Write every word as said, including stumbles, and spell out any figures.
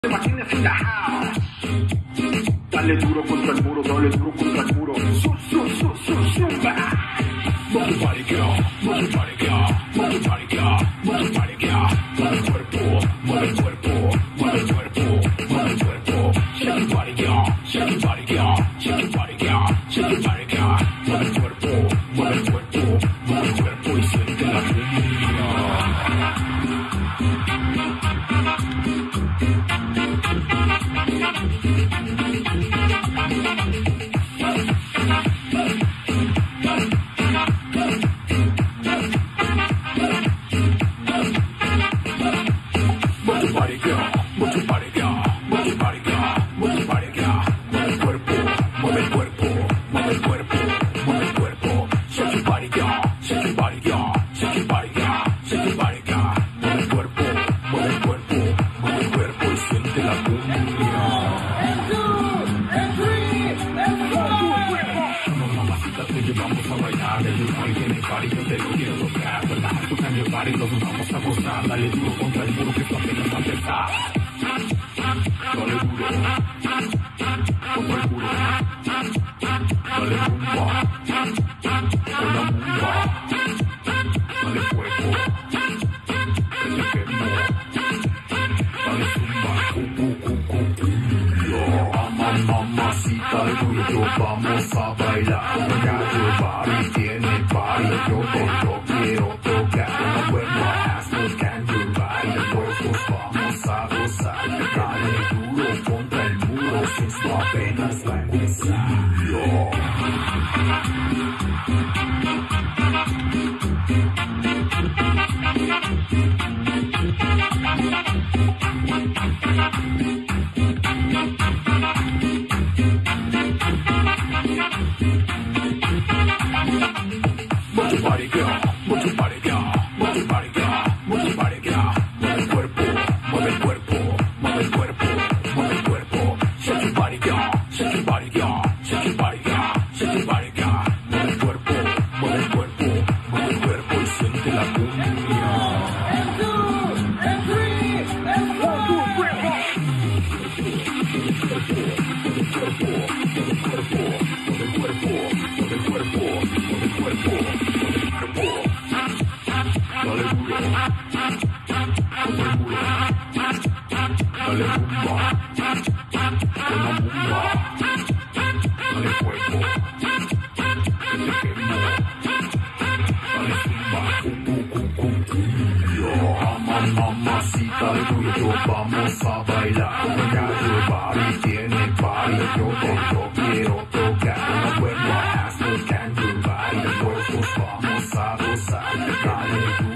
Martínez in the house. Dale duro contra el muro, dale duro contra el muro. Su, su, su, su, Zumba. Move your body, girl. Move your body, girl. Move your body, girl. Move your body, girl. Mueve el cuerpo, mueve el cuerpo, mueve el cuerpo, mueve el cuerpo. Shake your body, girl. Shake your body, girl. Shake your body, girl. Shake your body, girl. Mueve el cuerpo, mueve el cuerpo, mueve el cuerpo y siente la cumbia. Nos vamos a gozar, dale duro contra el muro que esto apenas va a empezar. Dale duro, contra el muro. Dale rumba, con la rumba. Dale fuego, que te quemo. Dale zumba, cu cu cu cu cumbia. Mamá, mamacita, tú y yo vamos a bailar. Ya tu body tiene body, yo te lo quiero tocar. Esto apenas va a empezar. Move your body, girl. Move your body, girl. Move your body, girl. Move your body, girl. Mueve el cuerpo, mueve el cuerpo, mueve el cuerpo, mueve el cuerpo. Shake your body, girl. Shake your body, girl. Shake your body, girl. Shake your body, girl. Mueve el cuerpo, mueve el cuerpo, mueve el cuerpo y siente la cumbia. And two, and three, and four. Dale duro, contra el muro. Dale rumba, con la rumba. Dale fuego, que te quemo. Dale zumba, cu cu cu cu cumbia. Mamá, mamacita, tú y yo vamos a bailar. Ya tu body tiene body, yo te lo quiero tocar. Una buena ass, look at your body. Los cuerpos vamos a gozar. Dale duro.